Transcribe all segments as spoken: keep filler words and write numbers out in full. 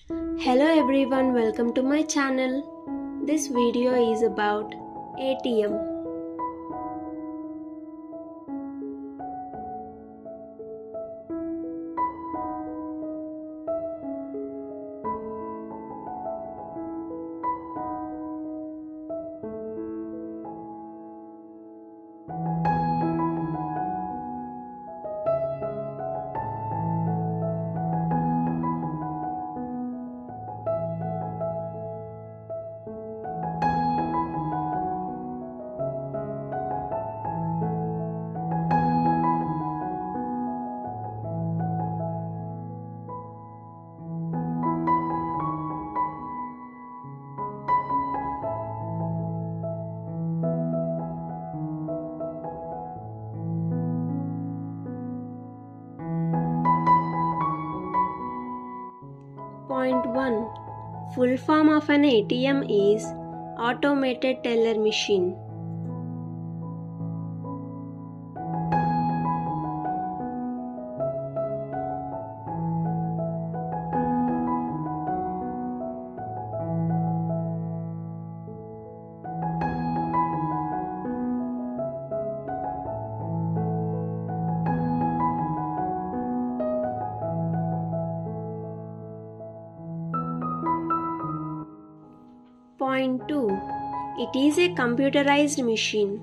Hello everyone, welcome to my channel. This video is about A T M. Point one. Full form of an A T M is Automated Teller Machine. Point two. It is a computerized machine.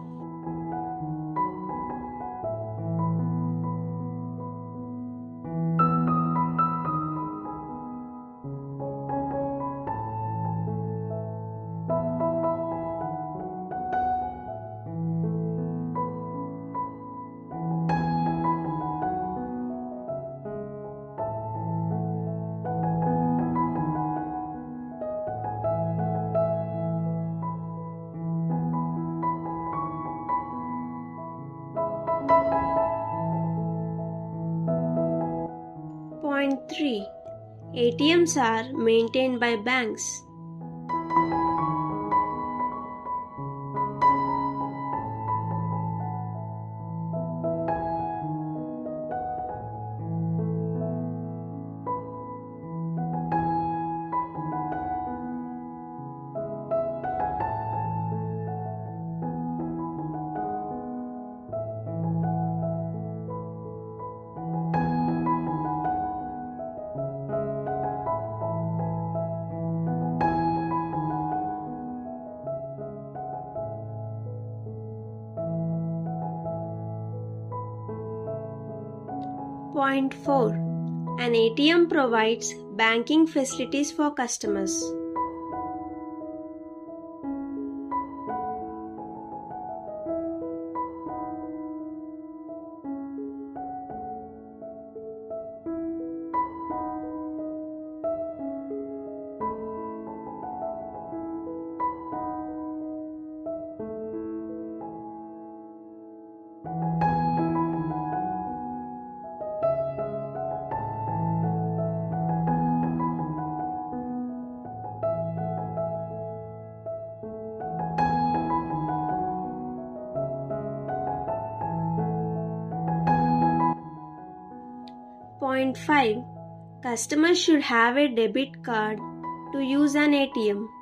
Point three. A T Ms are maintained by banks. Point four. An A T M provides banking facilities for customers. Point five. Customers should have a debit card to use an A T M.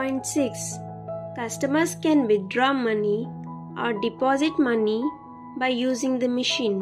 Point six. Customers can withdraw money or deposit money by using the machine.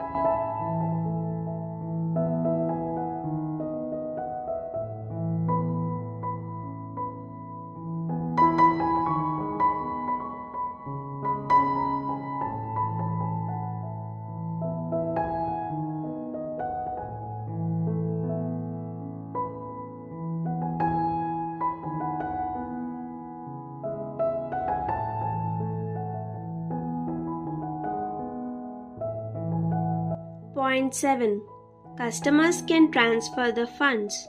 Point seven. Customers can transfer the funds.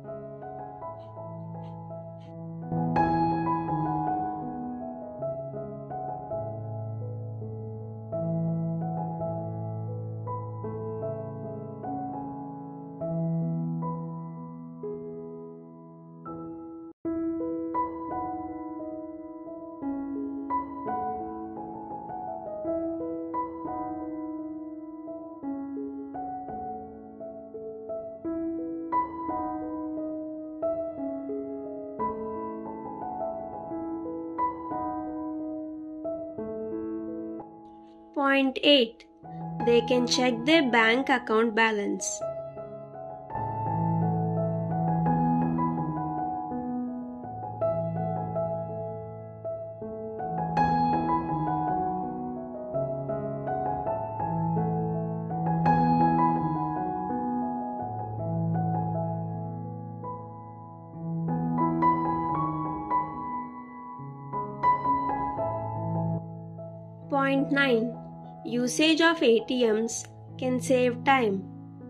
Point eight. They can check their bank account balance. Point nine. Usage of A T Ms can save time.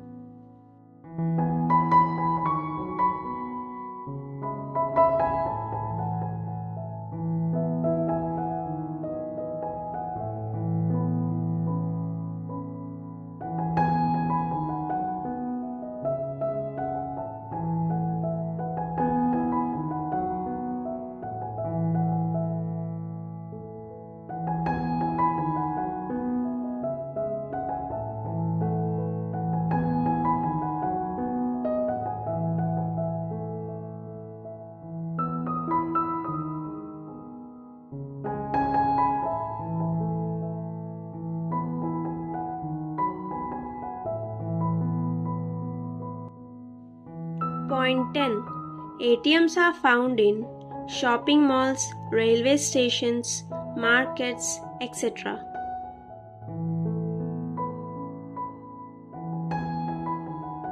Point ten. A T Ms are found in shopping malls, railway stations, markets, et cetera.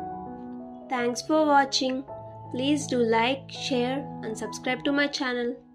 Thanks for watching. Please do like, share and subscribe to my channel.